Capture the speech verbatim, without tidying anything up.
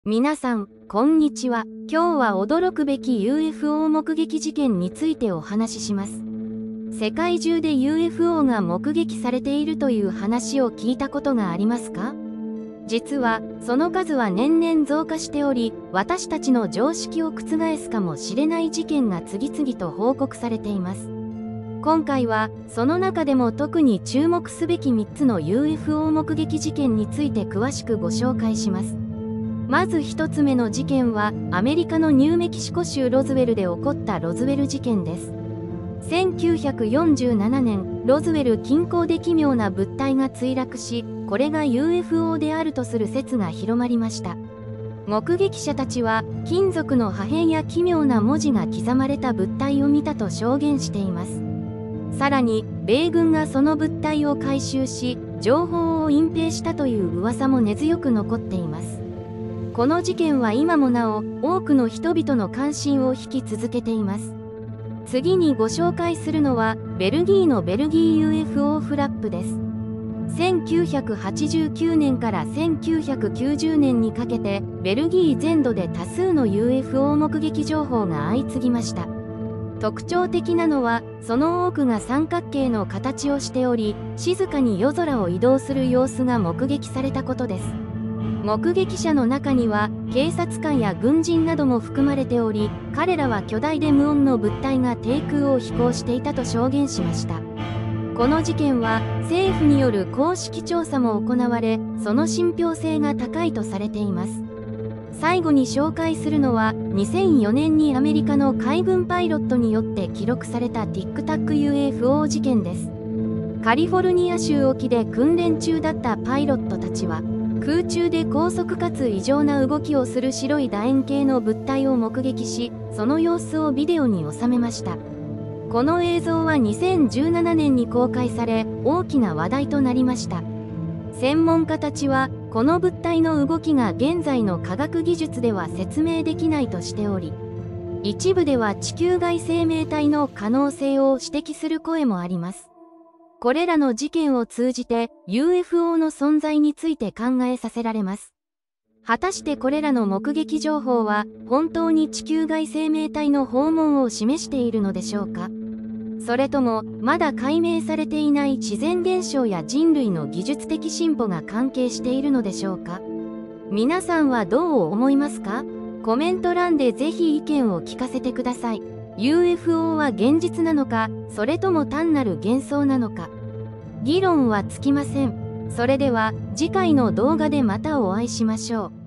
皆さん、こんにちは。今日は驚くべき ユーエフオー 目撃事件についてお話しします。世界中で ユーエフオー が目撃されているという話を聞いたことがありますか？実は、その数は年々増加しており、私たちの常識を覆すかもしれない事件が次々と報告されています。今回は、その中でも特に注目すべきみっつの ユーエフオー 目撃事件について詳しくご紹介します。まずひとつめの事件は、アメリカのニューメキシコ州ロズウェルで起こったロズウェル事件です。せんきゅうひゃくよんじゅうななねん、ロズウェル近郊で奇妙な物体が墜落し、これが ユーエフオー であるとする説が広まりました。目撃者たちは、金属の破片や奇妙な文字が刻まれた物体を見たと証言しています。さらに、米軍がその物体を回収し、情報を隠蔽したという噂も根強く残っています。この事件は今もなお、多くの人々の関心を引き続けています。次にご紹介するのは、ベルギーのベルギー ユーエフオー フラップです。せんきゅうひゃくはちじゅうきゅうねんからせんきゅうひゃくきゅうじゅうねんにかけて、ベルギー全土で多数の ユーエフオー 目撃情報が相次ぎました。特徴的なのは、その多くが三角形の形をしており、静かに夜空を移動する様子が目撃されたことです。目撃者の中には警察官や軍人なども含まれており、彼らは巨大で無音の物体が低空を飛行していたと証言しました。この事件は政府による公式調査も行われ、その信憑性が高いとされています。最後に紹介するのは、にせんよねんにアメリカの海軍パイロットによって記録されたティックタック ユーエフオー 事件です。カリフォルニア州沖で訓練中だったパイロットたちは、空中で高速かつ異常な動きをする白い楕円形の物体を目撃し、その様子をビデオに収めました。この映像はにせんじゅうななねんに公開され、大きな話題となりました。専門家たちは、この物体の動きが現在の科学技術では説明できないとしており、一部では地球外生命体の可能性を指摘する声もあります。これらの事件を通じて ユーエフオー の存在について考えさせられます。果たしてこれらの目撃情報は本当に地球外生命体の訪問を示しているのでしょうか？それともまだ解明されていない自然現象や人類の技術的進歩が関係しているのでしょうか？皆さんはどう思いますか？コメント欄でぜひ意見を聞かせてください。ユーエフオー は現実なのか、それとも単なる幻想なのか。議論は尽きません。それでは次回の動画でまたお会いしましょう。